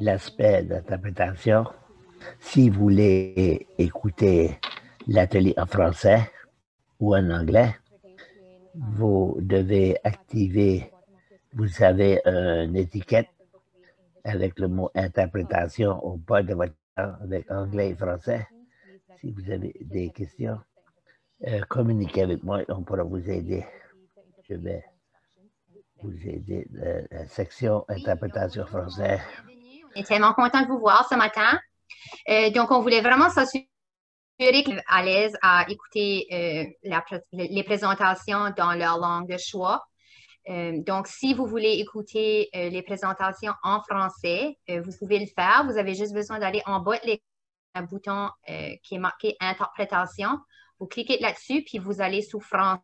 l'aspect d'interprétation. Si vous voulez écouter l'atelier en français ou en anglais, vous devez activer, vous avez une étiquette avec le mot interprétation au bas de votre écran avec anglais et français. Si vous avez des questions, communiquez avec moi, on pourra vous aider. Je vais vous aider de la section interprétation français. On est tellement content de vous voir ce matin. Donc, on voulait vraiment s'assurer que vous êtes à l'aise à écouter les présentations dans leur langue de choix. Donc, si vous voulez écouter les présentations en français, vous pouvez le faire. Vous avez juste besoin d'aller en bas de l'écran, un bouton qui est marqué Interprétation. Vous cliquez là-dessus, puis vous allez sous Français,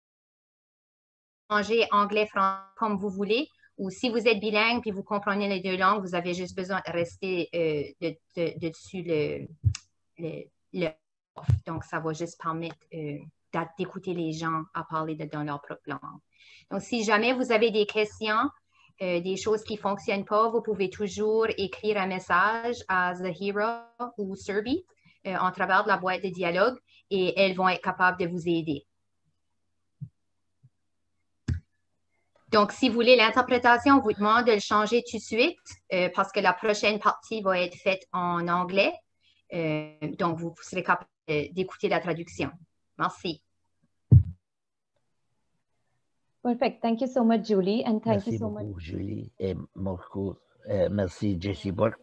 anglais, français, comme vous voulez. Ou si vous êtes bilingue puis vous comprenez les deux langues, vous avez juste besoin de rester dessus le off. Donc, ça va juste permettre d'écouter les gens à parler dans leur propre langue. Donc, si jamais vous avez des questions, des choses qui ne fonctionnent pas, vous pouvez toujours écrire un message à Zahira ou Serbi en travers de la boîte de dialogue et elles vont être capables de vous aider. Donc, si vous voulez l'interprétation, on vous demande de le changer tout de suite parce que la prochaine partie va être faite en anglais. Donc, vous serez capable d'écouter la traduction. Merci. Perfect. Thank you so much, Julie. And thank Merci you so beaucoup, much. Julie. Et merci, Jessie Burke.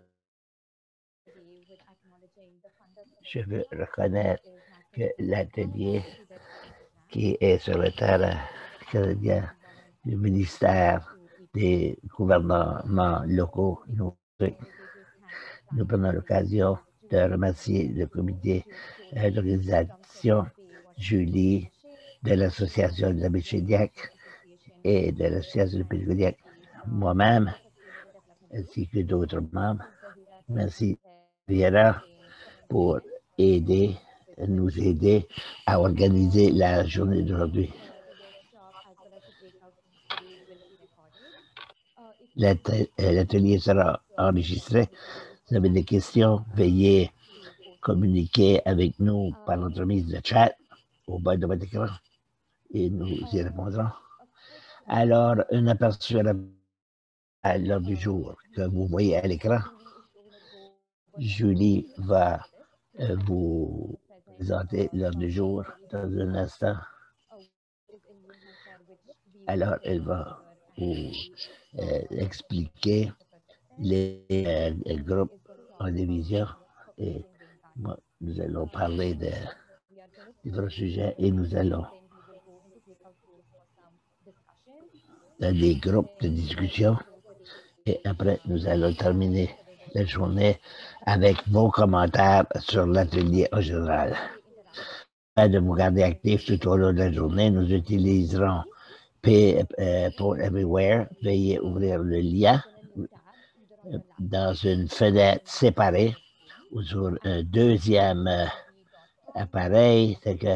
Je veux reconnaître que l'atelier qui est sur le terrain canadien du ministère des gouvernements locaux, nous prenons l'occasion de remercier le comité d'organisation, Julie, de l'Association de la Béchediac et de l'Association de Pédagogniac, moi-même, ainsi que d'autres membres. Merci, Viera, pour nous aider à organiser la journée d'aujourd'hui. L'atelier sera enregistré. Si vous avez des questions, veuillez communiquer avec nous par l'entremise de chat au bas de votre écran et nous y répondrons. Alors, un aperçu à l'heure du jour que vous voyez à l'écran. Julie va vous présenter l'heure du jour dans un instant. Alors, elle va vous expliquer les groupes en division et moi, nous allons parler de différents sujets et nous allons dans des groupes de discussion et après nous allons terminer la journée avec vos commentaires sur l'atelier en général. Afin de vous garder actifs tout au long de la journée, nous utiliserons Pay for Everywhere. Veuillez ouvrir le lien dans une fenêtre séparée ou sur un deuxième appareil, c'est que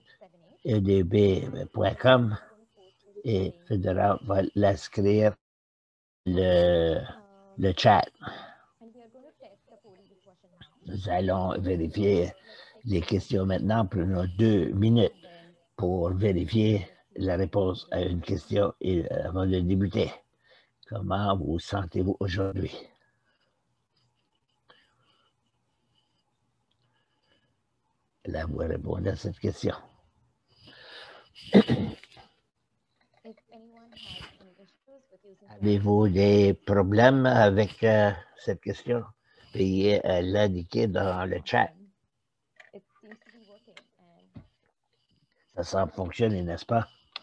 edb.com et Fédéral va l'inscrire le chat. Nous allons vérifier les questions maintenant. Prenons 2 minutes pour vérifier la réponse à une question et avant de débuter. Comment vous sentez-vous aujourd'hui? Là, vous répondez à cette question. Avez-vous des problèmes avec cette question? Veuillez l'indiquer dans le chat. Ça semble fonctionner, n'est-ce pas?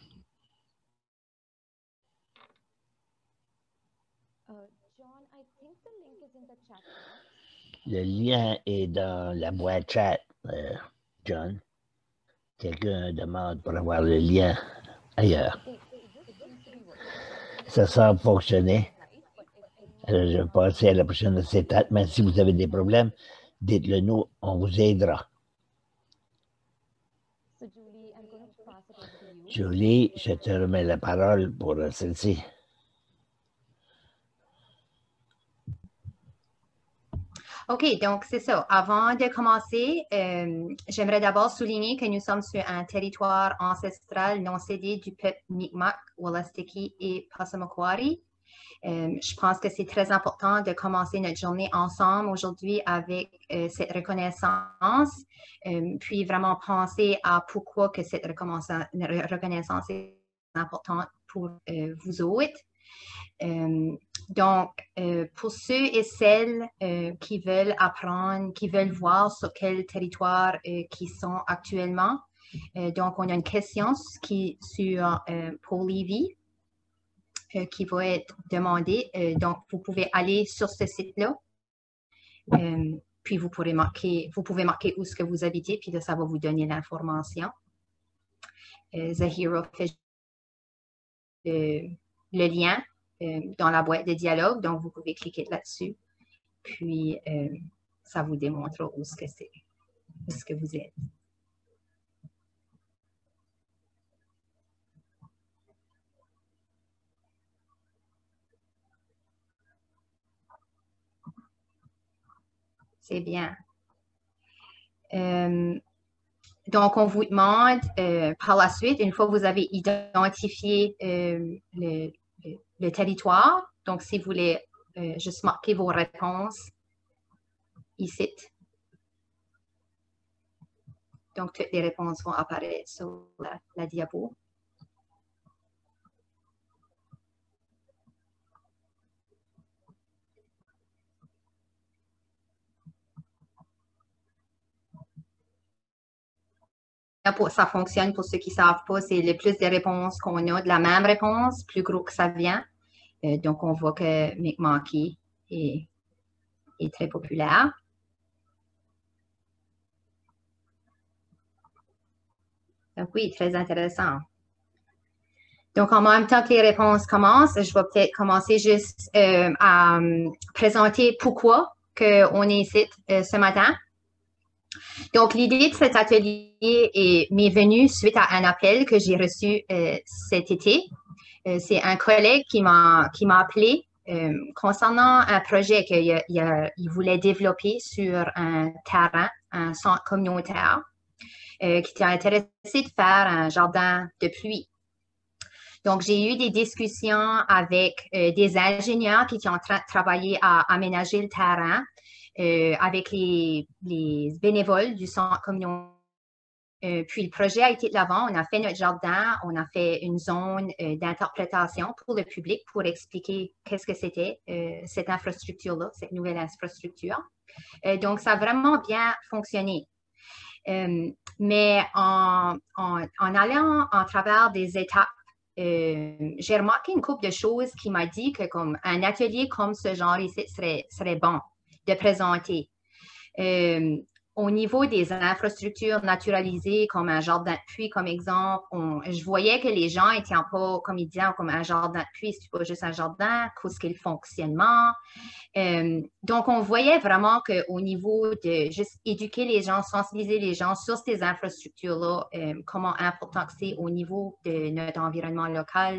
Le lien est dans la boîte chat, John. Quelqu'un demande pour avoir le lien ailleurs. Ça semble fonctionner. Alors, je vais passer à la prochaine étape, mais si vous avez des problèmes, dites-le nous, on vous aidera. Julie, je te remets la parole pour celle-ci. OK, donc c'est ça. Avant de commencer, j'aimerais d'abord souligner que nous sommes sur un territoire ancestral non cédé du peuple Mi'kmaq, Wolastoqey et Passamaquoddy. Je pense que c'est très important de commencer notre journée ensemble aujourd'hui avec cette reconnaissance, puis vraiment penser à pourquoi que cette reconnaissance est importante pour vous autres. Donc, pour ceux et celles qui veulent apprendre, qui veulent voir sur quel territoire qui sont actuellement, donc on a une question sur Paul Levy qui va être demandée. Donc, vous pouvez aller sur ce site-là, puis vous pouvez marquer où est-ce que vous habitez, puis là, ça va vous donner l'information. Zahira fait le lien dans la boîte de dialogue, donc vous pouvez cliquer là-dessus, puis ça vous démontre où est-ce que vous êtes. C'est bien. Donc, on vous demande par la suite, une fois que vous avez identifié le territoire, donc si vous voulez juste marquer vos réponses ici. Donc, toutes les réponses vont apparaître sur la diapo. Ça fonctionne pour ceux qui ne savent pas, c'est le plus de réponses qu'on a de la même réponse, plus gros que ça vient. Donc, on voit que Mi'kmaq est très populaire. Donc, oui, très intéressant. Donc, en même temps que les réponses commencent, je vais peut-être commencer juste à présenter pourquoi on est ici ce matin. Donc, l'idée de cet atelier m'est venue suite à un appel que j'ai reçu cet été. C'est un collègue qui m'a appelé concernant un projet qu'il voulait développer sur un terrain, un centre communautaire, qui était intéressé de faire un jardin de pluie. Donc, j'ai eu des discussions avec des ingénieurs qui étaient en train de travailler à aménager le terrain, avec les bénévoles du centre communautaire. Puis le projet a été de l'avant. On a fait notre jardin, on a fait une zone d'interprétation pour le public pour expliquer qu'est-ce que c'était cette infrastructure-là, cette nouvelle infrastructure. Donc, ça a vraiment bien fonctionné. Mais en allant en travers des étapes, j'ai remarqué une couple de choses qui m'a dit que comme un atelier comme ce genre ici serait bon de présenter. Au niveau des infrastructures naturalisées, comme un jardin de pluie, comme exemple, je voyais que les gens étaient un peu, comme ils disaient, comme un jardin de pluie, c'est pas juste un jardin, qu'est-ce qu'est le fonctionnement. Donc, on voyait vraiment qu'au niveau de juste éduquer les gens, sensibiliser les gens sur ces infrastructures-là, comment important que c'est au niveau de notre environnement local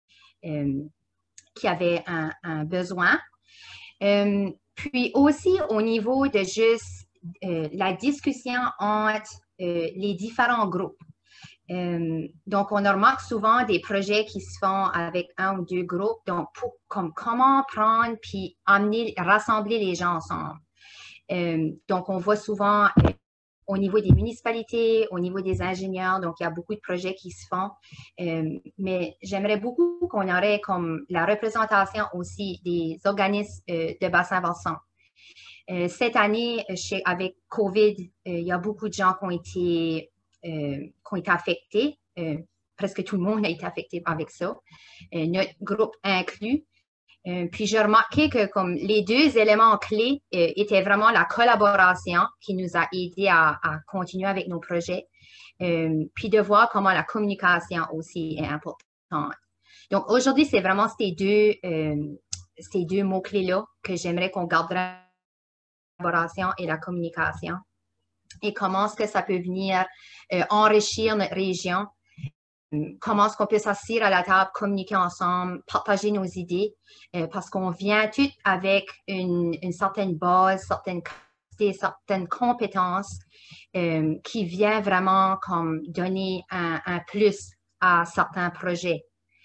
qui avait un besoin. Puis aussi au niveau de juste la discussion entre les différents groupes. Donc, on remarque souvent des projets qui se font avec un ou deux groupes. Donc, comment prendre puis rassembler les gens ensemble. Donc, on voit souvent au niveau des municipalités, au niveau des ingénieurs, donc il y a beaucoup de projets qui se font. Mais j'aimerais beaucoup qu'on aurait comme la représentation aussi des organismes de bassin-versant. Cette année, avec COVID, il y a beaucoup de gens qui ont été affectés. Presque tout le monde a été affecté avec ça. Notre groupe inclus. Puis j'ai remarqué que comme les deux éléments clés étaient vraiment la collaboration qui nous a aidés à continuer avec nos projets, puis de voir comment la communication aussi est importante. Donc aujourd'hui, c'est vraiment ces deux mots-clés-là que j'aimerais qu'on garde la collaboration et la communication. Et comment est-ce que ça peut venir enrichir notre région comment est-ce qu'on peut s'asseoir à la table, communiquer ensemble, partager nos idées, parce qu'on vient tout avec une certaine base, certaines capacités, certaines compétences qui vient vraiment comme donner un plus à certains projets.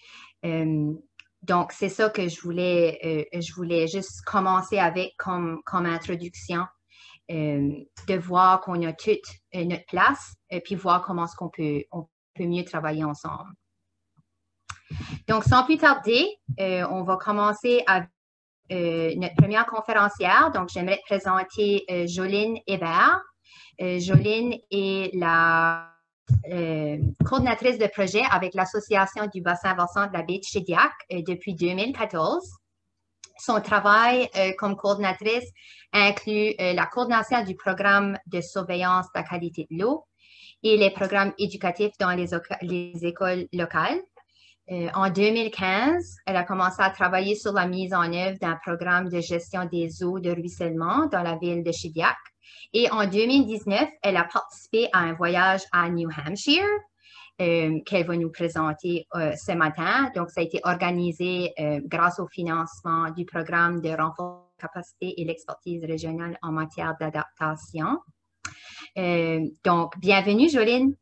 Donc, c'est ça que je voulais juste commencer avec comme introduction, de voir qu'on a toute notre place, puis voir comment est-ce qu'on peut mieux travailler ensemble. Donc, sans plus tarder, on va commencer avec notre première conférencière. Donc, j'aimerais présenter Jolene Hébert. Jolene est la coordinatrice de projet avec l'Association du bassin versant de la baie de Shediac depuis 2014. Son travail comme coordinatrice inclut la coordination du programme de surveillance de la qualité de l'eau et les programmes éducatifs dans les écoles locales. En 2015, elle a commencé à travailler sur la mise en œuvre d'un programme de gestion des eaux de ruissellement dans la ville de Shediac. Et en 2019, elle a participé à un voyage à New Hampshire qu'elle va nous présenter ce matin. Donc, ça a été organisé grâce au financement du programme de renforcement de la capacité et l'expertise régionale en matière d'adaptation. Donc, bienvenue, Jolene.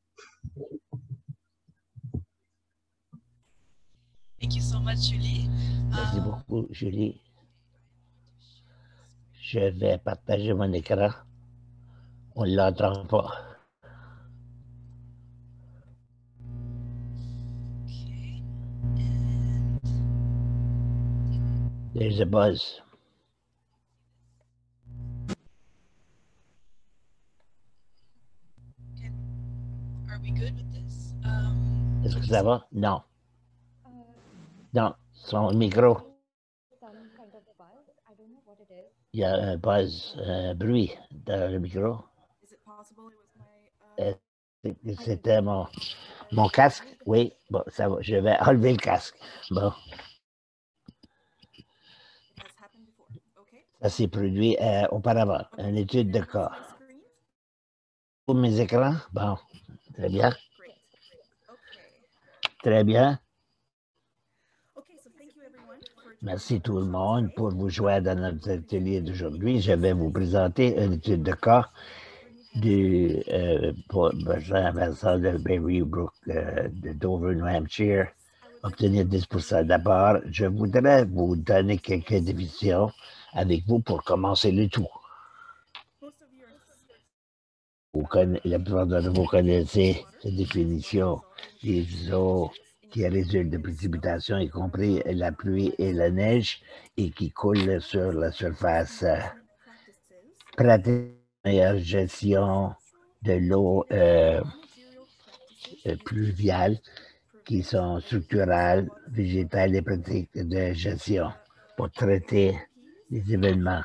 Thank you so much, Julie. Merci beaucoup, Julie. Je vais partager mon écran. On ne l'entend pas. Okay. There's a buzz. Are we good with this? Est-ce que ça va? Non. Non, son micro. Il y a un buzz, un bruit dans le micro. C'était mon casque. Oui, bon, ça va. Je vais enlever le casque. Bon. Ça s'est produit auparavant, une étude de cas. Pour mes écrans? Bon, très bien. Très bien. Merci tout le monde pour vous joindre à notre atelier d'aujourd'hui. Je vais vous présenter une étude de cas du bassin versant de Berrybrook de Dover, New Hampshire, obtenir 10%. D'abord, je voudrais vous donner quelques définitions avec vous pour commencer le tout. La plupart d'entre vous connaissez ces définitions des eaux qui résultent de précipitations, y compris la pluie et la neige, et qui coulent sur la surface. Pratique meilleure gestion de l'eau pluviale, qui sont structurales, végétales et pratiques de gestion pour traiter les événements.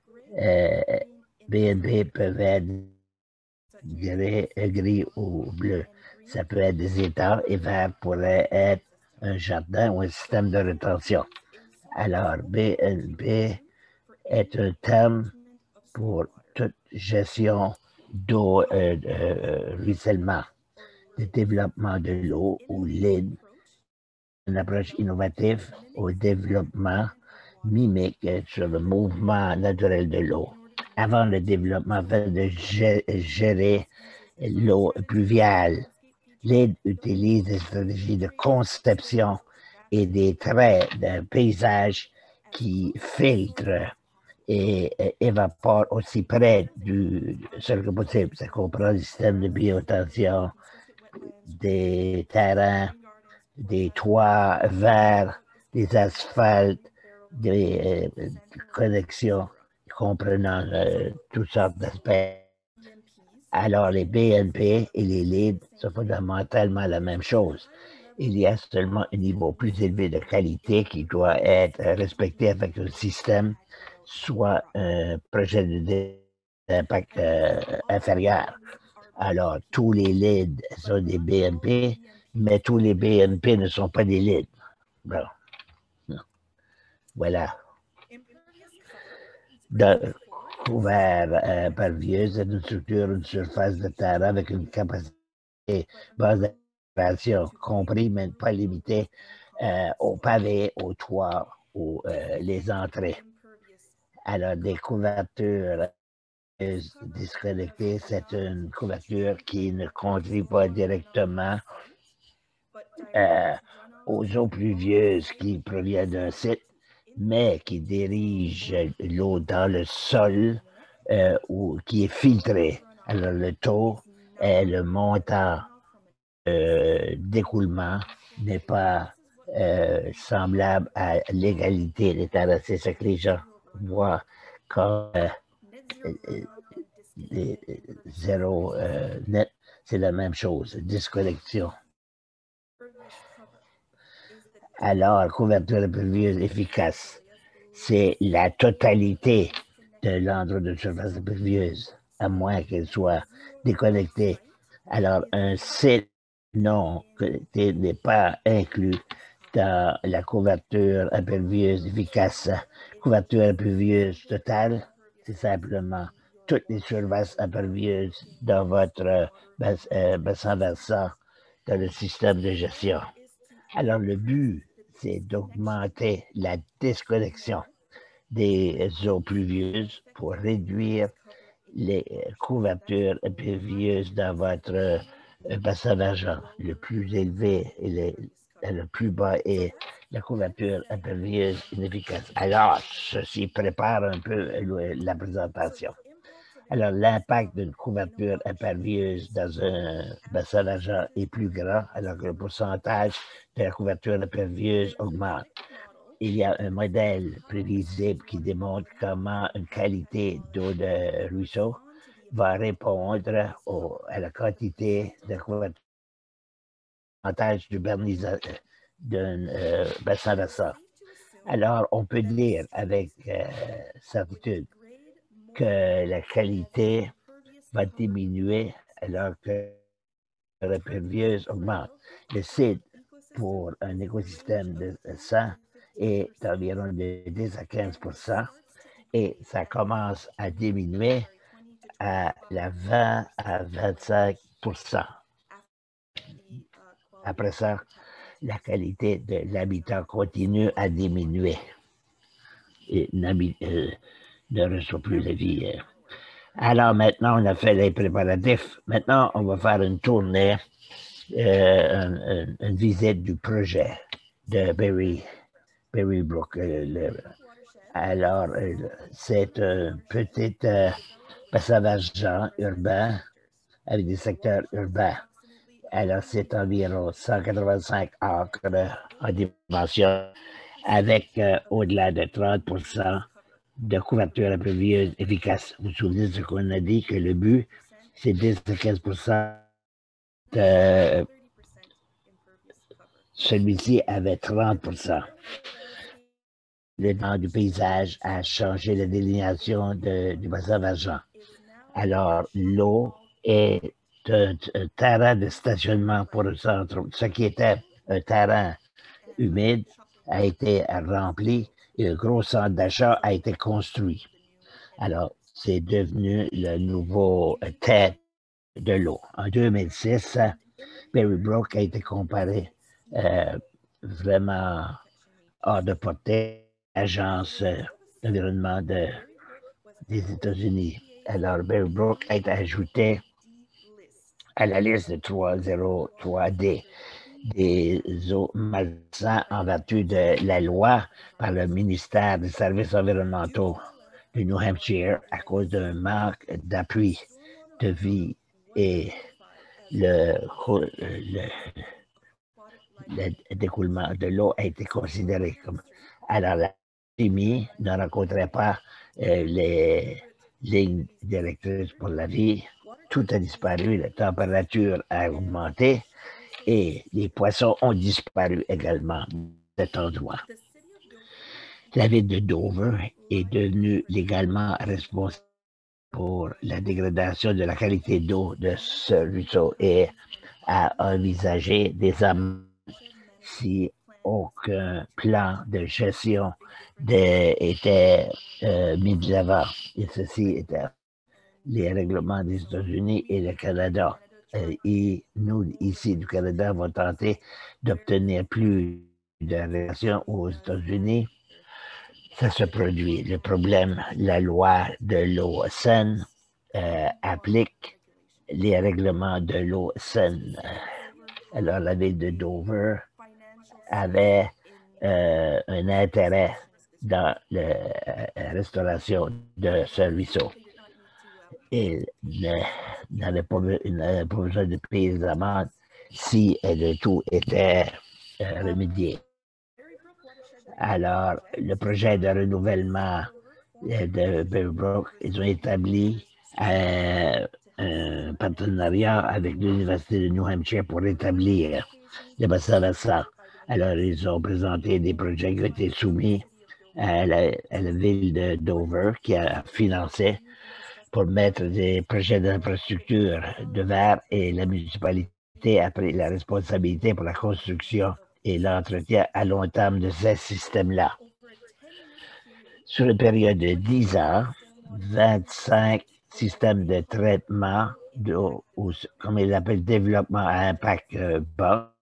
BNP peuvent être gris ou bleu. Ça peut être des étangs et vert pourrait être un jardin ou un système de rétention. Alors, BNP est un terme pour toute gestion d'eau, ruissellement, de développement de l'eau ou LID, une approche innovative au développement mimique sur le mouvement naturel de l'eau. Avant le développement de gérer l'eau pluviale, l'ID utilise des stratégies de conception et des traits de paysage qui filtrent et évapore aussi près du seul que possible. Ça comprend des systèmes de biotension, des terrains, des toits verts, des asphaltes, des connexions comprenant toutes sortes d'aspects. Alors, les BNP et les LID sont fondamentalement la même chose. Il y a seulement un niveau plus élevé de qualité qui doit être respecté avec un système, soit un projet d'impact inférieur. Alors, tous les LID sont des BNP, mais tous les BNP ne sont pas des LID. Bon. Voilà. Couvert pervieuse est une structure, une surface de terre avec une capacité basée compris, mais pas limité aux pavés, aux toits, aux les entrées. Alors, des couvertures disconnectées, c'est une couverture qui ne contribue pas directement aux eaux pluvieuses qui proviennent d'un site, mais qui dirige l'eau dans le sol ou qui est filtré. Alors, le taux et le montant d'écoulement n'est pas semblable à l'égalité des terrains. C'est ce que les gens voient comme zéro net. C'est la même chose, disconnexion. Alors, couverture pluvieuse efficace, c'est la totalité de l'endroit de surface pluvieuse, à moins qu'elle soit déconnectée. Alors, un site non connecté n'est pas inclus dans la couverture pluvieuse efficace. Couverture pluvieuse totale, c'est simplement toutes les surfaces impervieuses dans votre bassin versant dans le système de gestion. Alors, le but, c'est d'augmenter la disconnexion des eaux pluvieuses pour réduire les couvertures pluvieuses dans votre bassin versant. Le plus élevé et le plus bas est la couverture pluvieuse inefficace. Alors, ceci prépare un peu la présentation. Alors, l'impact d'une couverture impervieuse dans un bassin versant est plus grand, alors que le pourcentage de la couverture impervieuse augmente. Il y a un modèle prévisible qui démontre comment une qualité d'eau de ruisseau va répondre à la quantité de couverture d'un bassin versant. Alors, on peut dire avec certitude que la qualité va diminuer alors que la pluvieuse augmente. Le CID pour un écosystème de 100 est environ de 10 à 15 et ça commence à diminuer à la 20 à 25 Après ça, la qualité de l'habitat continue à diminuer et ne reçoit plus la vie. Alors maintenant, on a fait les préparatifs. Maintenant, on va faire une tournée, une visite du projet de Berry Brook. Alors, c'est un petit bassin versant urbain avec des secteurs urbains. Alors, c'est environ 185 acres en dimension avec au-delà de 30% de couverture pluvieuse efficace. Vous vous souvenez de ce qu'on a dit, que le but, c'est 10 à 15%. Celui-ci avait 30%. Le temps du paysage a changé la délinéation du bassin versant. Alors, l'eau est un terrain de stationnement pour le centre. Ce qui était un terrain humide a été rempli et un gros centre d'achat a été construit. Alors, c'est devenu le nouveau tête de l'eau. En 2006, Berry Brook a été comparé vraiment hors de portée à l'Agence d'environnement des États-Unis. Alors, Berry Brook a été ajouté à la liste de 303D des eaux malsaines en vertu de la loi par le ministère des Services environnementaux de New Hampshire à cause d'un manque d'appui de vie et le découlement de l'eau a été considéré comme. Alors, la chimie ne rencontrait pas les lignes directrices pour la vie. Tout a disparu, la température a augmenté et les poissons ont disparu également de cet endroit. La ville de Dover est devenue légalement responsable pour la dégradation de la qualité d'eau de ce ruisseau et a envisagé des amendes si aucun plan de gestion était mis de l'avant. Et ceci était les règlements des États-Unis et le Canada. Et nous, ici, du Canada, avons tenté d'obtenir plus de relations aux États-Unis. Ça se produit. Le problème, la loi de l'eau saine applique les règlements de l'eau saine. Alors, la ville de Dover avait un intérêt dans la restauration de ce ruisseau. Il n'avait pas besoin de payer les amendes si le tout était remédié. Alors, le projet de renouvellement de Bear Brook, ils ont établi un partenariat avec l'Université de New Hampshire pour établir le bassin versant. Alors, ils ont présenté des projets qui ont été soumis à la ville de Dover qui a financé pour mettre des projets d'infrastructure de verre et la municipalité a pris la responsabilité pour la construction et l'entretien à long terme de ces systèmes-là. Sur une période de 10 ans, 25 systèmes de traitement, comme ils l'appellent, développement à impact bas,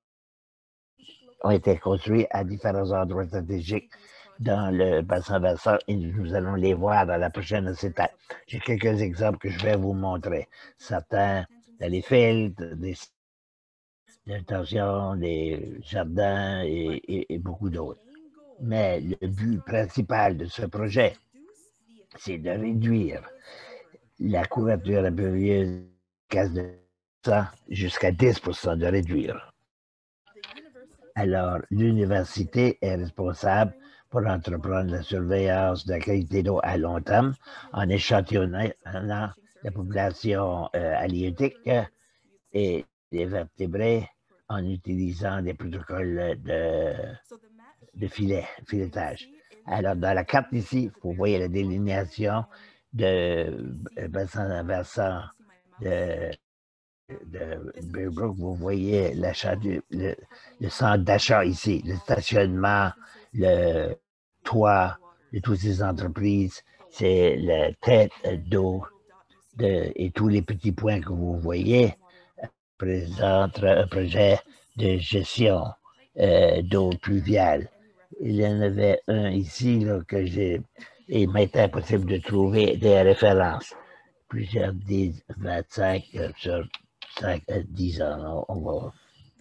ont été construits à différents endroits stratégiques dans le bassin versant et nous allons les voir dans la prochaine étape. J'ai quelques exemples que je vais vous montrer. Certains dans les filtres, des intentions, des jardins et beaucoup d'autres. Mais le but principal de ce projet, c'est de réduire la couverture impervieuse gaz de sang jusqu'à 10% de réduire. Alors, l'université est responsable pour entreprendre la surveillance de la qualité d'eau à long terme en échantillonnant la population halieutique et des vertébrés en utilisant des protocoles de filetage. Alors, dans la carte ici, vous voyez la délinéation de bassin versant de Bear Brook. Vous voyez le centre d'achat ici, le stationnement, le toit de toutes ces entreprises, c'est la tête d'eau et tous les petits points que vous voyez présentent un projet de gestion d'eau pluviale. Il y en avait un ici là, que il m'était impossible de trouver des références. Plusieurs disent 25 sur 5 à 10 ans. On va.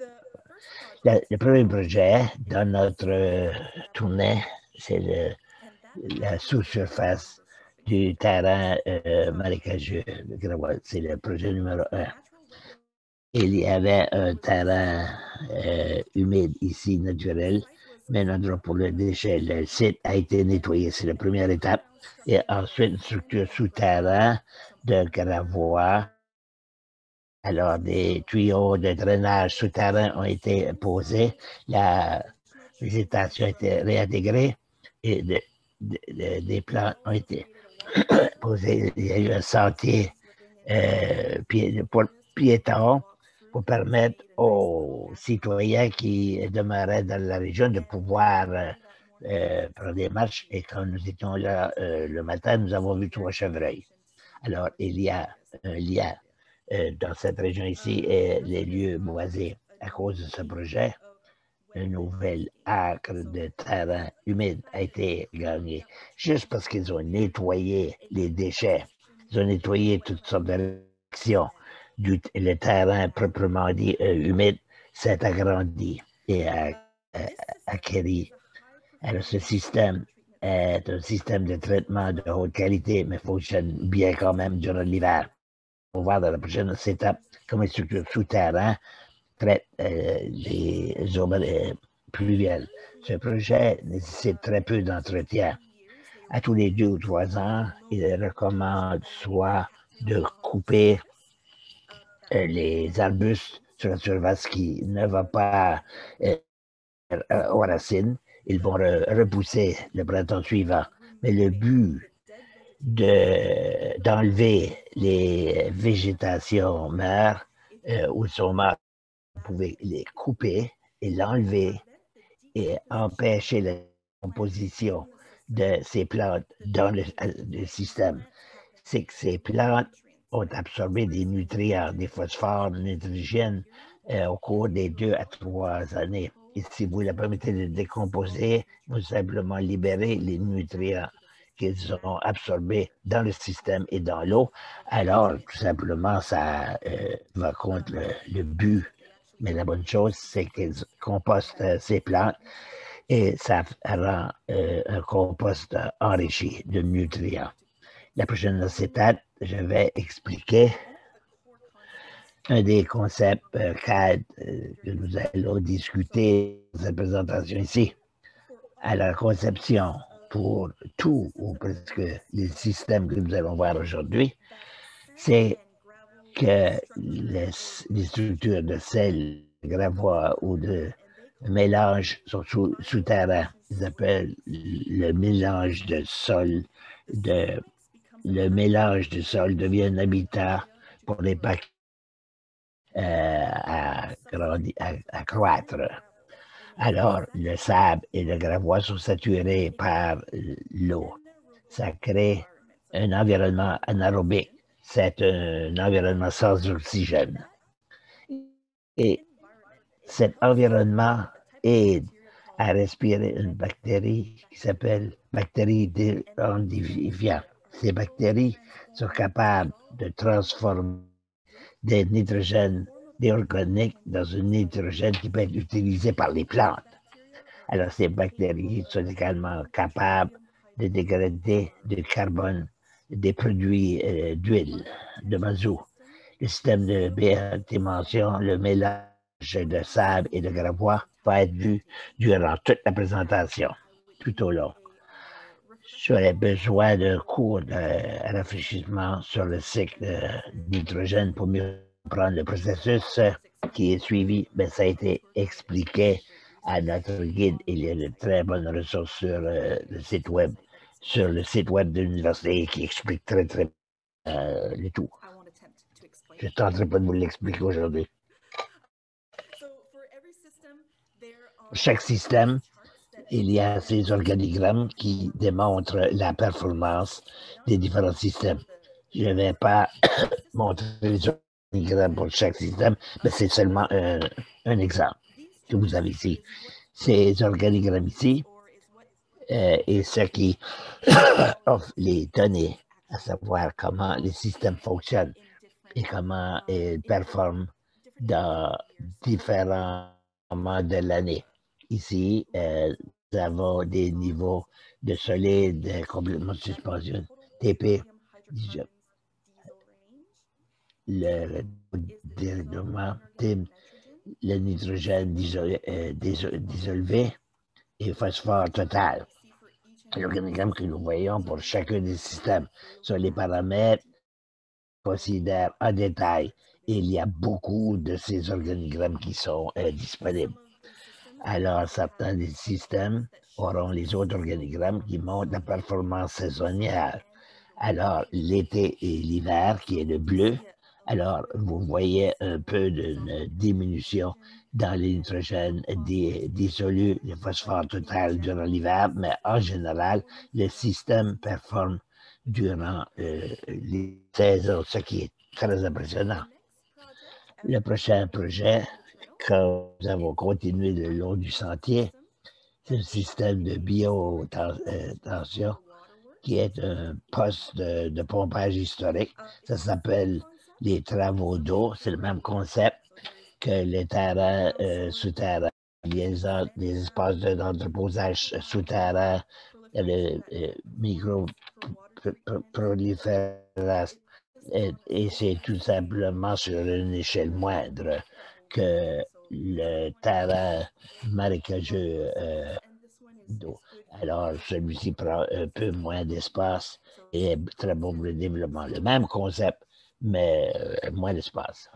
Le premier projet dans notre tournée, c'est la sous-surface du terrain marécageux de Gravois. C'est le projet numéro 1. Il y avait un terrain humide ici, naturel, mais un endroit pour le déchet. Le site a été nettoyé, c'est la première étape. Et ensuite, une structure souterraine de Gravois. Alors, des tuyaux de drainage souterrain ont été posés, la végétation a été réintégrée et des plantes ont été posées. Il y a eu un sentier pour piétons pour permettre aux citoyens qui demeuraient dans la région de pouvoir prendre des marches. Et quand nous étions là le matin, nous avons vu 3 chevreuils. Alors, il y a un lien dans cette région ici et les lieux boisés. À cause de ce projet, un nouvel acre de terrain humide a été gagné juste parce qu'ils ont nettoyé les déchets. Ils ont nettoyé toutes sortes de réactions. Le terrain proprement dit humide s'est agrandi et a acquéri. Alors, ce système est un système de traitement de haute qualité, mais fonctionne bien quand même durant l'hiver. On va voir dans la prochaine étape comment une structure souterraine traite les eaux pluviales. Ce projet nécessite très peu d'entretien. À tous les 2 ou 3 ans, il recommande soit de couper les arbustes sur la surface qui ne vont pas aux racines. Ils vont repousser le printemps suivant. Mais le but d'enlever les végétations mères ou sont mortes, vous pouvez les couper et l'enlever et empêcher la composition de ces plantes dans le système. C'est que ces plantes ont absorbé des nutriments, des phosphores, des nitrogènes au cours des 2 à 3 années. Et si vous la permettez de décomposer, vous simplement libérer les nutriments qu'ils ont absorbés dans le système et dans l'eau, alors tout simplement, ça va contre le but. Mais la bonne chose, c'est qu'ils compostent ces plantes et ça rend un compost enrichi de nutriments. La prochaine acétate, je vais expliquer un des concepts cadres que nous allons discuter dans cette présentation ici. À la conception pour tout ou presque les systèmes que nous allons voir aujourd'hui, c'est que les structures de sel, de gravois ou de mélange sont souterrains. Ils appellent le mélange de sol. Le mélange de sol devient un habitat pour les bactéries à croître. Alors, le sable et le gravois sont saturés par l'eau. Ça crée un environnement anaérobique. C'est un environnement sans oxygène. Et cet environnement aide à respirer une bactérie qui s'appelle bactérie dérandifiante. Ces bactéries sont capables de transformer des nitrogènes des organiques dans un nitrogène qui peut être utilisé par les plantes. Alors, ces bactéries sont également capables de dégrader du carbone des produits d'huile, de mazout. Le système de BRT mentionne le mélange de sable et de gravois va être vu durant toute la présentation, tout au long. J'aurais besoin d'un cours de rafraîchissement sur le cycle d'hydrogène pour mieux comprendre le processus qui est suivi. Mais ça a été expliqué à notre guide. Il y a de très bonnes ressources sur le site web, de l'université qui explique très le tout. Je ne tenterai pas de vous l'expliquer aujourd'hui. Pour chaque système, il y a ces organigrammes qui démontrent la performance des différents systèmes. Je ne vais pas montrer les organigrammes pour chaque système, mais c'est seulement un exemple que vous avez ici. Ces organigrammes ici et ce qui offre les données, à savoir comment les systèmes fonctionnent et comment ils performent dans différents moments de l'année. Ici, nous avons des niveaux de solide complètement suspension, TP, le directement, le nitrogène dissolvé et phosphore total. L'organigramme que nous voyons pour chacun des systèmes sont les paramètres considèrent en détail. Il y a beaucoup de ces organigrammes qui sont disponibles. Alors, certains des systèmes auront les autres organigrammes qui montrent la performance saisonnière. Alors, l'été et l'hiver, qui est le bleu, alors vous voyez un peu d'une diminution dans les nitrogènes dissolus, les phosphores total durant l'hiver, mais en général, le système performe durant les saisons, ce qui est très impressionnant. Le prochain projet, quand nous avons continué le long du sentier, c'est un système de biotension qui est un poste de pompage historique. Ça s'appelle les travaux d'eau. C'est le même concept que les terrains souterrains, les espaces d'entreposage souterrains, le micro-prolifération. Et c'est tout simplement sur une échelle moindre que le terrain marécageux d'eau. Alors, celui-ci prend un peu moins d'espace et est très bon pour le développement. Le même concept, mais moins d'espace.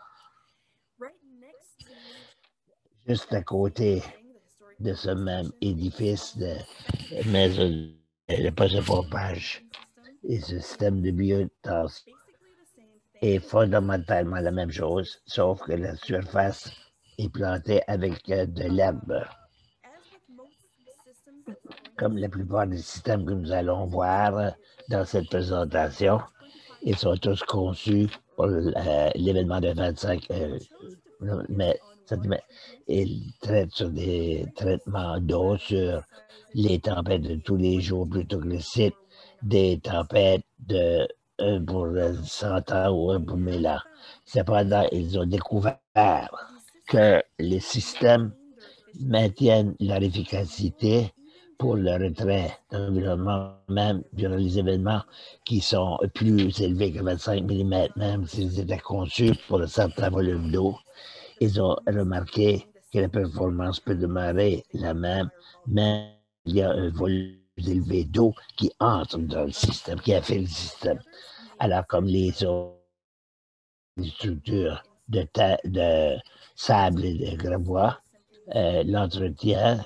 Juste à côté de ce même édifice de maison, le poste de pompage et ce système de biotension est fondamentalement la même chose, sauf que la surface est plantée avec de l'herbe. Comme la plupart des systèmes que nous allons voir dans cette présentation, Ils sont tous conçus pour l'événement de 25 mai. Ils traitent sur des traitements d'eau, sur les tempêtes de tous les jours plutôt que le site des tempêtes de 1 pour 100 ans ou 1 pour 1000 ans. Cependant, ils ont découvert que les systèmes maintiennent leur efficacité pour le retrait d'environnement, même durant les événements qui sont plus élevés que 25 mm, même s'ils étaient conçus pour un certain volume d'eau. Ils ont remarqué que la performance peut demeurer la même, mais il y a un volume élevé d'eau qui entre dans le système, qui a fait le système. Alors, comme les autres structures de sable et de gravois, l'entretien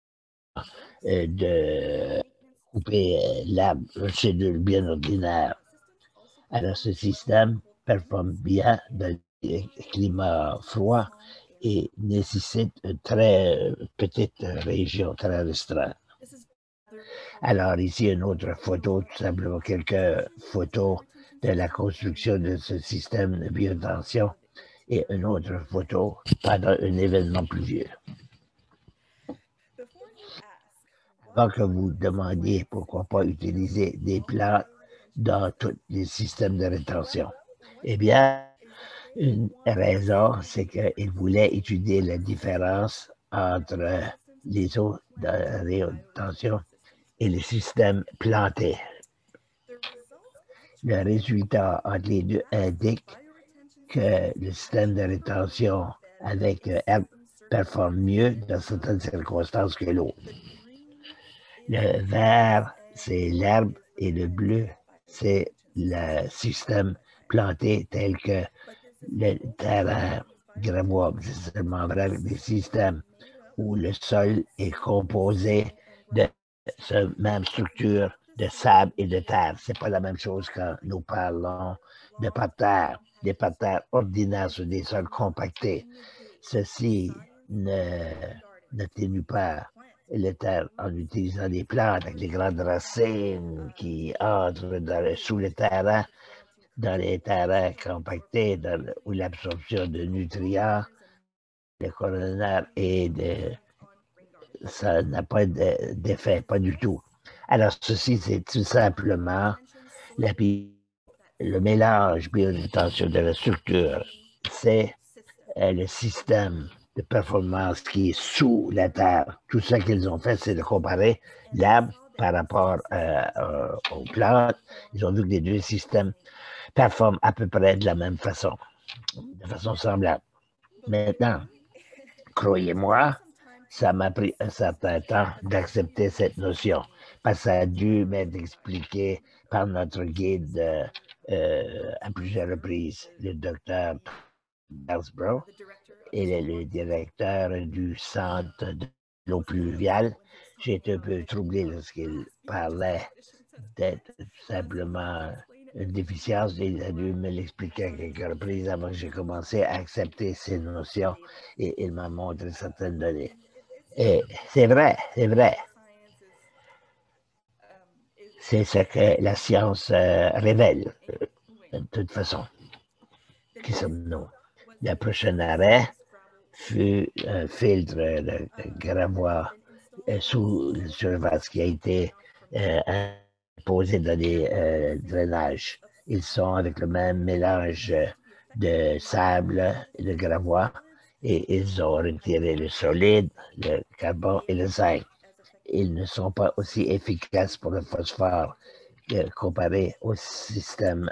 de couper l'arbre, une cellule bien ordinaire. Alors, ce système performe bien dans le climat froid et nécessite une très petite région, très restreinte. Alors, ici, une autre photo, tout simplement quelques photos de la construction de ce système de biotension et une autre photo pendant un événement pluvieux. Avant que vous demandiez pourquoi pas utiliser des plantes dans tous les systèmes de rétention. Eh bien, une raison, c'est qu'il voulait étudier la différence entre les eaux de rétention et les systèmes plantés. Le résultat entre les deux indique que le système de rétention avec herbe performe mieux dans certaines circonstances que l'autre. Le vert, c'est l'herbe et le bleu, c'est le système planté tel que le terrain gravois. C'est seulement vrai avec des systèmes où le sol est composé de cette même structure de sable et de terre. Ce n'est pas la même chose quand nous parlons de parterres. Des parterres ordinaires sur des sols compactés. Ceci n'atténue pas les terres en utilisant des plantes avec les grandes racines qui entrent sous le terrain, dans les terrains compactés, où l'absorption de nutriments, de coronaires ça n'a pas d'effet, pas du tout. Alors, ceci, c'est tout simplement le mélange biorétention de la structure. C'est le système de performance qui est sous la terre. Tout ce qu'ils ont fait, c'est de comparer l'arbre par rapport aux plantes. Ils ont vu que les deux systèmes performent à peu près de la même façon, de façon semblable. Maintenant, croyez-moi, ça m'a pris un certain temps d'accepter cette notion, parce que ça a dû m'être expliqué par notre guide à plusieurs reprises, le docteur Bellsborough, il est le directeur du centre de l'eau pluviale. J'ai été un peu troublé lorsqu'il parlait d'être simplement une déficience. Il a dû me l'expliquer à quelques reprises avant que j'ai commencé à accepter ces notions et il m'a montré certaines données. Et c'est vrai, c'est vrai. C'est ce que la science révèle, de toute façon. Qui sommes-nous? Le prochain arrêt fut un filtre de gravois sous le surface qui a été posé dans des drainages. Ils sont avec le même mélange de sable et de gravois et ils ont retiré le solide, le carbone et le zinc. Ils ne sont pas aussi efficaces pour le phosphore comparé au système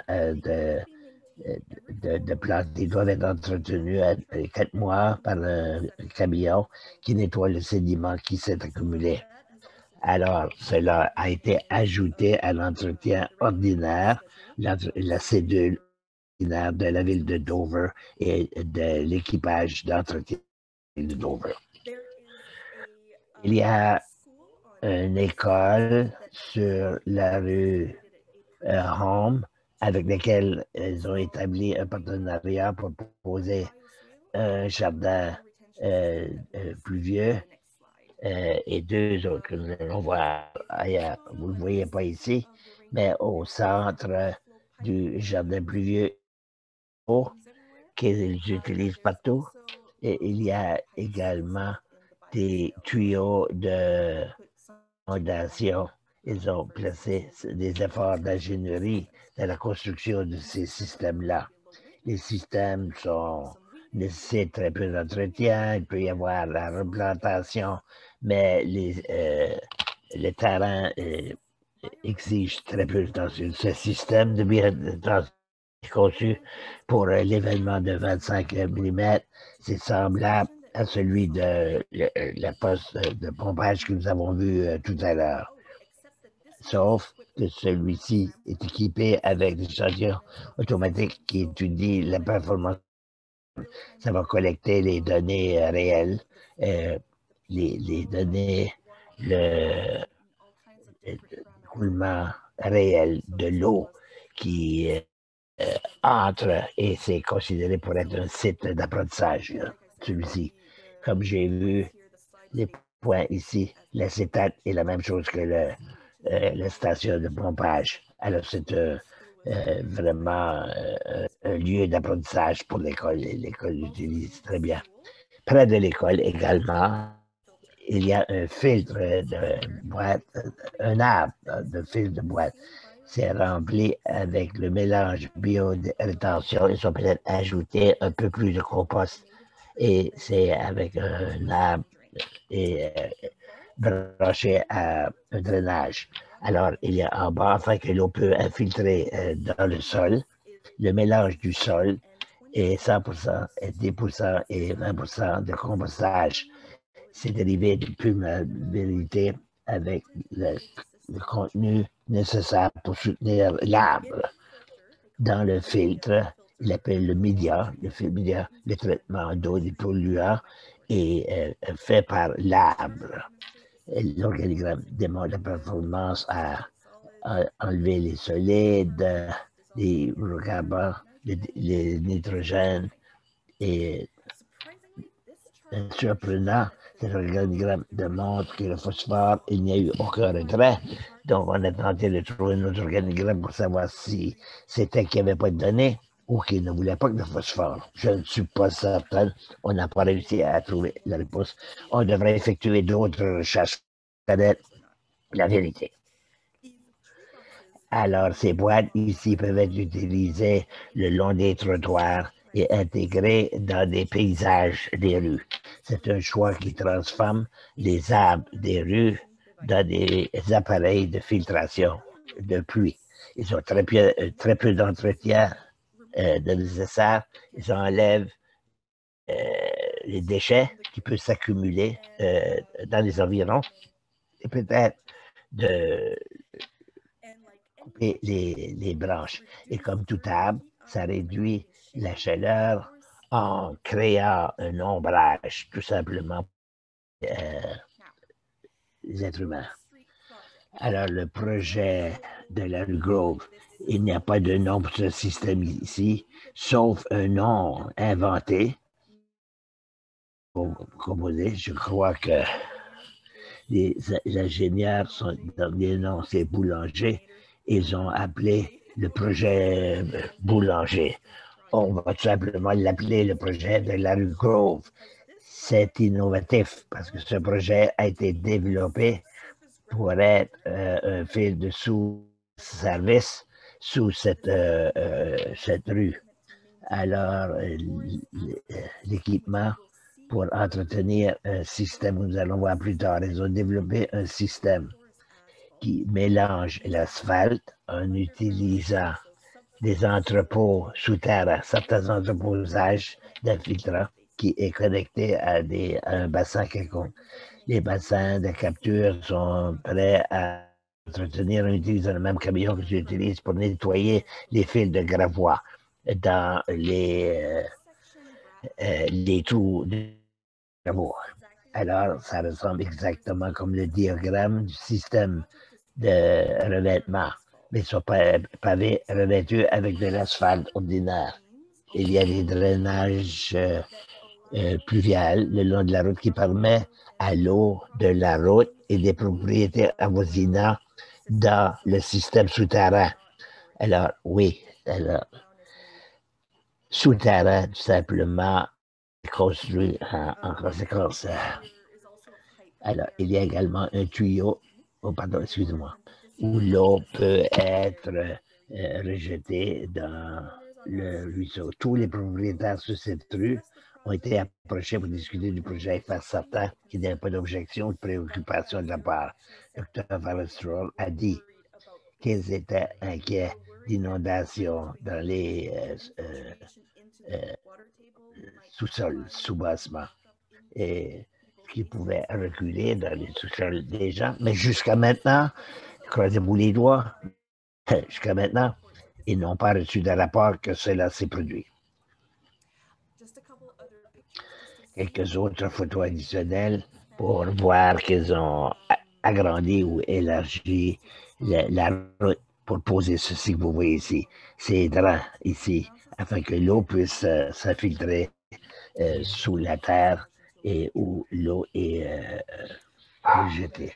de plantes. Ils doivent être entretenus à 4 mois par un camion qui nettoie le sédiment qui s'est accumulé. Alors, cela a été ajouté à l'entretien ordinaire, la cédule ordinaire de la ville de Dover et de l'équipage d'entretien de Dover. Il y a une école sur la rue Home avec laquelle ils ont établi un partenariat pour proposer un jardin pluvieux et deux autres que nous allons voir ailleurs. Vous ne le voyez pas ici, mais au centre du jardin pluvieux qu'ils utilisent partout. Et il y a également des tuyaux de fondation. Ils ont placé des efforts d'ingénierie dans la construction de ces systèmes-là. Les systèmes nécessitent très peu d'entretien, il peut y avoir la replantation, mais le terrain exige très peu d'attention. Ce système de conçu pour l'événement de 25 mm, c'est semblable à celui de la poste de pompage que nous avons vu tout à l'heure. Sauf que celui-ci est équipé avec des échantillons automatiques qui étudient la performance. Ça va collecter les données réelles, les données, le coulement réel de l'eau qui entre et c'est considéré pour être un site d'apprentissage, celui-ci. Comme j'ai vu les points ici, l'acétate est la même chose que la station de pompage. Alors, c'est vraiment un lieu d'apprentissage pour l'école. L'école l'utilise très bien. Près de l'école également, il y a un filtre de boîte, un arbre de filtre de boîte. C'est rempli avec le mélange bio-rétention. Ils ont peut-être ajouté un peu plus de compost. Et c'est avec un arbre et branché à un drainage. Alors, il y a en bas, afin que l'eau peut infiltrer dans le sol, le mélange du sol est 100%, 10% et 20% de compostage. C'est dérivé de perméabilité avec le contenu nécessaire pour soutenir l'arbre. Dans le filtre, il appelle le média, le traitement d'eau des polluants est fait par l'arbre. L'organigramme démontre la performance à enlever les solides, les carbone, les nitrogènes et surprenant, cet organigramme démontre que le phosphore, il n'y a eu aucun retrait. Donc, on a tenté de trouver un autre organigramme pour savoir si c'était qu'il n'y avait pas de données ou qu'il ne voulait pas de phosphore. Je ne suis pas certain. On n'a pas réussi à trouver la réponse. On devrait effectuer d'autres recherches pour connaître la vérité. Alors, ces boîtes ici peuvent être utilisées le long des trottoirs et intégrées dans des paysages des rues. C'est un choix qui transforme les arbres des rues dans des appareils de filtration de pluie. Ils ont très peu d'entretien de nécessaire. Ils enlèvent les déchets qui peuvent s'accumuler dans les environs et peut-être de couper les branches. Et comme tout arbre, ça réduit la chaleur en créant un ombrage, tout simplement, les êtres humains. Alors, le projet de la rue Grove, il n'y a pas de nom pour ce système ici, sauf un nom inventé, composé. Je crois que les ingénieurs sont dans les noms, c'est Boulanger. Ils ont appelé le projet Boulanger. On va tout simplement l'appeler le projet de la rue Grove. C'est innovatif parce que ce projet a été développé pour être un fil de sous-service sous cette rue. Alors, l'équipement pour entretenir un système, nous allons voir plus tard, ils ont développé un système qui mélange l'asphalte en utilisant des entrepôts souterrains, certains entreposages d'infiltrants qui est connecté à un bassin quelconque. Les bassins de capture sont prêts à entretenir en utilisant le même camion que j'utilise pour nettoyer les fils de gravois dans les trous de gravois. Alors, ça ressemble exactement comme le diagramme du système de revêtement, mais ils sont pavés revêtus avec de l'asphalte ordinaire. Il y a des drainages pluviales le long de la route qui permet à l'eau de la route et des propriétés avoisinantes dans le système souterrain. Alors, oui, alors, souterrain, tout simplement, construit en conséquence. Alors, il y a également un tuyau, oh pardon, excusez-moi, où l'eau peut être rejetée dans le ruisseau. Tous les propriétaires sur cette rue ont été approchés pour discuter du projet et faire certain qu'il n'y avait pas d'objection ou de préoccupation de la part. Dr. Vallestrol a dit qu'ils étaient inquiets d'inondations dans les sous-sols, sous-bassement, et qui pouvaient reculer dans les sous-sols des gens. Mais jusqu'à maintenant, croisez-vous les doigts, jusqu'à maintenant, ils n'ont pas reçu de rapport que cela s'est produit. Quelques autres photos additionnelles pour voir qu'ils ont agrandi ou élargi la route pour poser ceci que vous voyez ici, ces draps ici, afin que l'eau puisse s'infiltrer sous la terre et où l'eau est rejetée.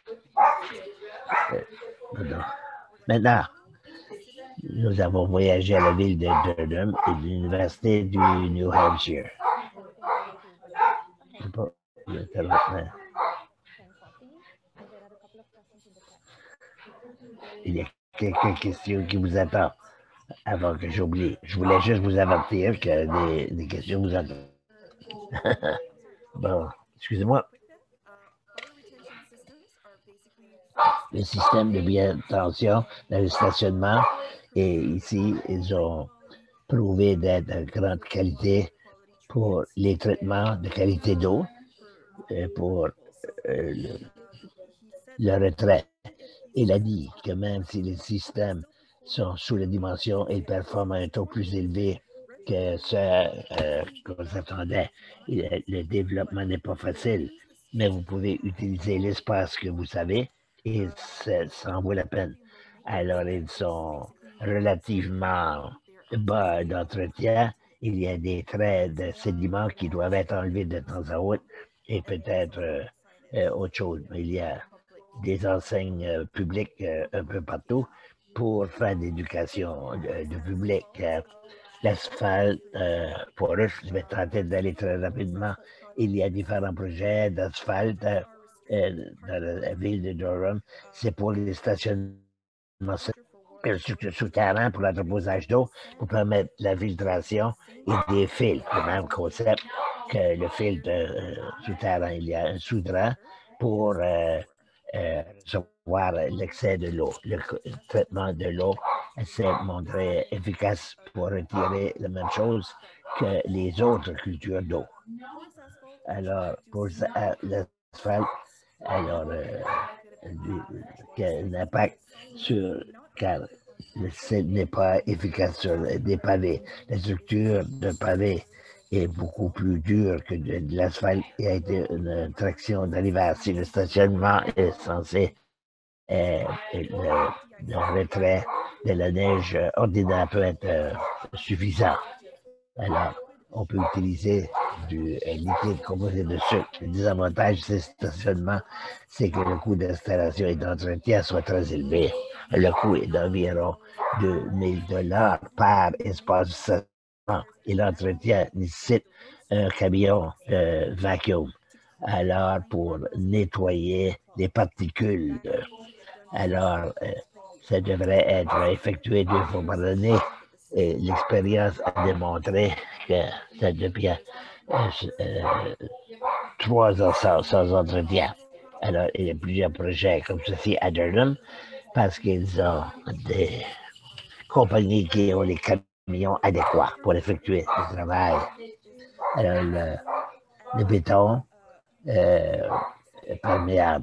Maintenant, nous avons voyagé à la ville de Durham et de l'Université du New Hampshire. Il y a quelques questions qui vous attendent avant que j'oublie. Je voulais juste vous avertir que des questions vous attendent. Bon, excusez-moi. Le système de bien-tention dans le stationnement, et ici, ils ont prouvé d'être de grande qualité pour les traitements de qualité d'eau, pour le retrait. Il a dit que même si les systèmes sont sous la dimension, ils performent à un taux plus élevé que ce qu'on s'attendait. Le développement n'est pas facile, mais vous pouvez utiliser l'espace que vous savez et ça en vaut la peine. Alors, ils sont relativement bas d'entretien. Il y a des traits de sédiments qui doivent être enlevés de temps à autre et peut-être autre chose. Mais il y a des enseignes publiques un peu partout pour faire d'éducation de public. L'asphalte poreux, je vais tenter d'aller très rapidement. Il y a différents projets d'asphalte dans la ville de Durham. C'est pour les stationnements souterrains pour l'entreposage d'eau, pour permettre la filtration et des fils. Le même concept que le filtre souterrain. Il y a un souterrain pour recevoir l'excès de l'eau. Le traitement de l'eau s'est montré efficace pour retirer la même chose que les autres cultures d'eau. Alors, pour l'asphalte, alors, un impact sur, car le sel n'est pas efficace sur des pavés. La structure de pavé est beaucoup plus dure que de l'asphalte et a été une traction de l'hiver. Si le stationnement est censé le retrait de la neige ordinaire peut être suffisant. Alors, on peut utiliser du liquide composé de sucre. Le désavantage de ce stationnement, c'est que le coût d'installation et d'entretien soit très élevé. Le coût est d'environ $2 000 par espace de stationnement et l'entretien nécessite un camion vacuum. Alors, pour nettoyer les particules, alors ça devrait être effectué 2 fois par année. Et l'expérience a démontré que ça devient 3 ans sans entretien. Alors, il y a plusieurs projets comme ceci à Durham parce qu'ils ont des compagnies qui ont les camions adéquats pour effectuer le travail. Alors, le béton perméable,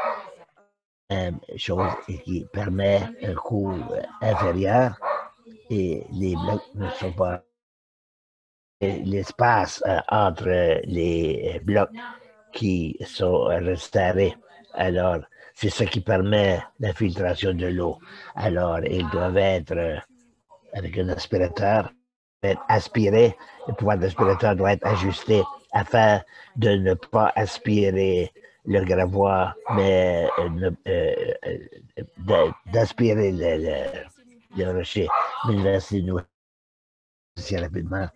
chose qui permet un coût inférieur et les blocs ne sont pas. L'espace entre les blocs qui sont resserrés. Alors, c'est ce qui permet la filtration de l'eau. Alors, ils doivent être avec un aspirateur, être aspirés. Le pouvoir d'aspirateur doit être ajusté afin de ne pas aspirer le gravois, mais d'aspirer de recherche. L'Université de New aussi rapidement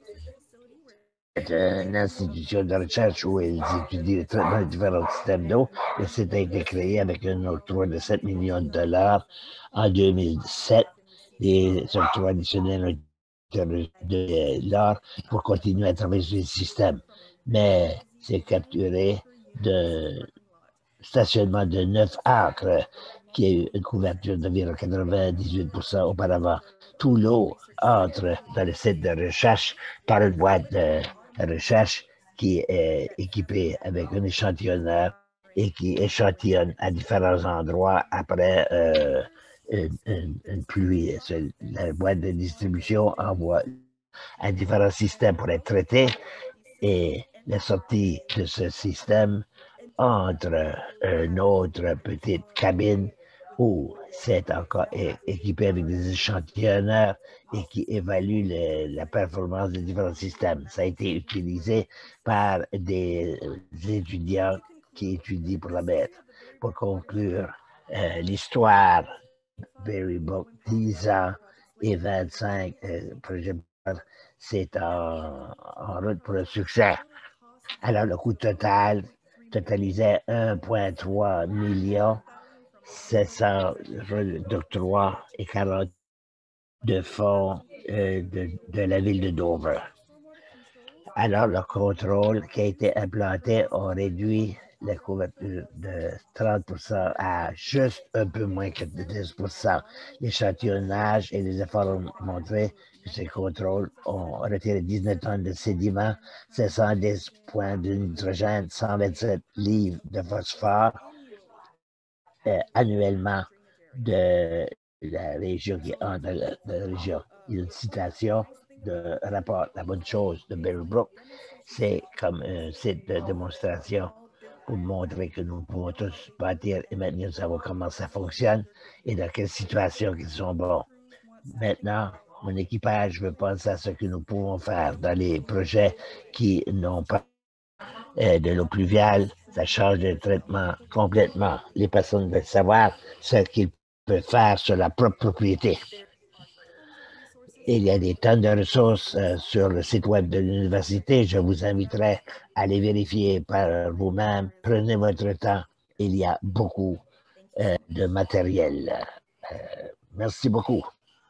est une institution de recherche où ils étudient le traitement de différents systèmes d'eau. Le site a été créé avec un octroi de 7 millions de dollars en 2007. Les octrois additionnels ont été reçus de l'or pour continuer à travailler sur le système. Mais c'est capturé de stationnement de 9 acres qui a eu une couverture d'environ 98% auparavant. Tout l'eau entre dans le site de recherche par une boîte de recherche qui est équipée avec un échantillonneur et qui échantillonne à différents endroits après une pluie. La boîte de distribution envoie à différents systèmes pour être traité et la sortie de ce système entre une autre petite cabine où c'est encore équipé avec des échantillonneurs et qui évalue la performance des différents systèmes. Ça a été utilisé par des étudiants qui étudient pour la bête. Pour conclure, l'histoire Berry Book, 10 ans et 25 projets, c'est en route pour le succès. Alors, le coût total totalisait 1,3 million, 700 d'octroi et 40 de fonds de la ville de Dover. Alors, le contrôle qui a été implanté a réduit la couverture de 30% à juste un peu moins que de 10%. L'échantillonnage et les efforts ont montré que ces contrôles ont retiré 19 tonnes de sédiments, 710 points de nitrogène, 127 livres de phosphore annuellement de la région qui entre la région. Il y a une citation de rapport La bonne chose de Berry Brook. C'est comme un site de démonstration pour montrer que nous pouvons tous bâtir et maintenant savoir comment ça fonctionne et dans quelles situations ils sont bons. Maintenant, mon équipage veut penser à ce que nous pouvons faire dans les projets qui n'ont pas de l'eau pluviale. Ça change le traitement complètement. Les personnes veulent savoir ce qu'ils peuvent faire sur leur propre propriété. Il y a des tonnes de ressources sur le site web de l'université. Je vous inviterai à les vérifier par vous-même. Prenez votre temps. Il y a beaucoup de matériel. Merci beaucoup.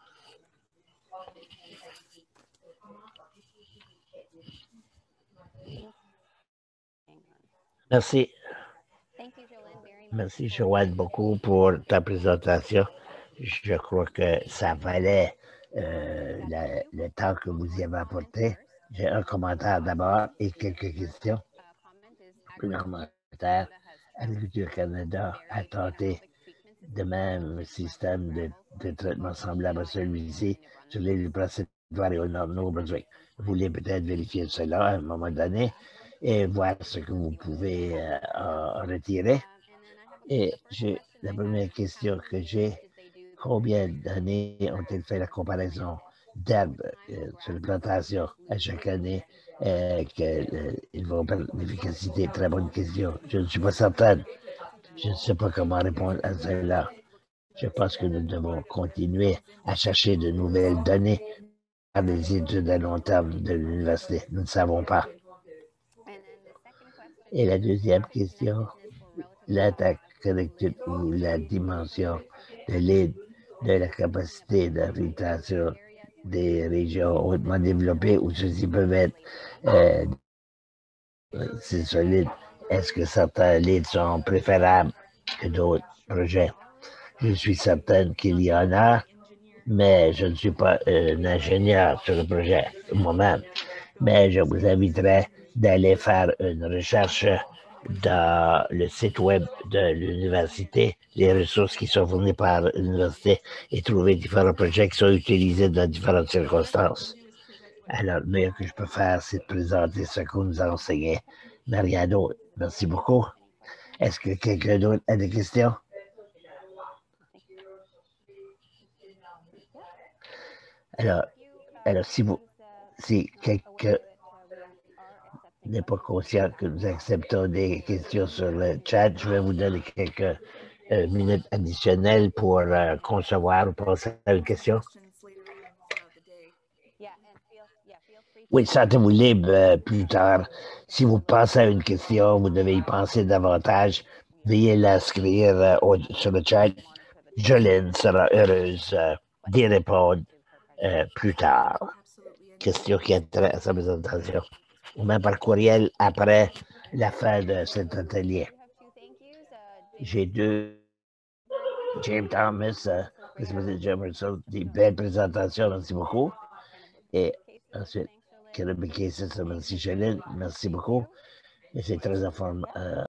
Merci. Merci, Joanne, beaucoup pour ta présentation. Je crois que ça valait le temps que vous y avez apporté. J'ai un commentaire d'abord et quelques questions. Premièrement, Agriculture Canada a tenté de même système de traitement semblable à celui-ci sur l'île du Prince-Édouard et au nord de Nouveau-Brunswick. Vous voulez peut-être vérifier cela à un moment donné et voir ce que vous pouvez en retirer. Et la première question que j'ai, combien d'années ont-ils fait la comparaison d'herbes sur les plantations à chaque année qu'ils vont perdre l'efficacité? Très bonne question. Je ne suis pas certaine. Je ne sais pas comment répondre à cela. Je pense que nous devons continuer à chercher de nouvelles données par les études à long terme de l'université. Nous ne savons pas. Et la deuxième question, l'attaque collective ou la dimension de l'aide de la capacité d'habitation des régions hautement développées où ceux-ci peuvent être c'est solide. Est-ce que certains leads sont préférables que d'autres projets? Je suis certaine qu'il y en a, mais je ne suis pas un ingénieur sur le projet moi-même. Mais je vous inviterai d'aller faire une recherche dans le site web de l'université, les ressources qui sont fournies par l'université et trouver différents projets qui sont utilisés dans différentes circonstances. Alors, le meilleur que je peux faire, c'est de présenter ce qu'on nous a enseigné, mais rien d'autre. Merci beaucoup. Est-ce que quelqu'un d'autre a des questions? Alors si quelqu'un n'est pas conscient que nous acceptons des questions sur le chat, je vais vous donner quelques minutes additionnelles pour concevoir ou penser à une question. Oui, sentez-vous libre plus tard. Si vous pensez à une question, vous devez y penser davantage. Veuillez l'inscrire sur le chat. Jolene sera heureuse d'y répondre plus tard. Question qui intéresse à sa présentation. Ou même par courriel après la fin de cet atelier. J'ai deux. James Thomas, vice-président Jamerson, des belles présentations, merci beaucoup. Et ensuite, Kevin Casey, merci Jolene, merci beaucoup. Et c'est très informatif.